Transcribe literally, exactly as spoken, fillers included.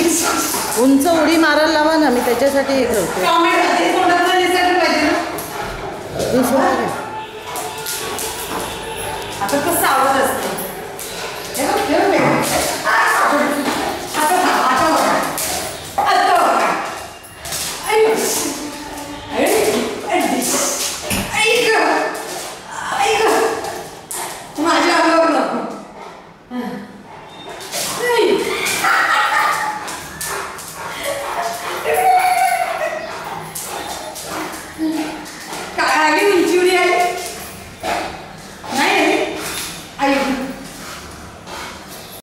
उंच उडी मारायला लावा ना, मी त्याच्यासाठी हे करते. आता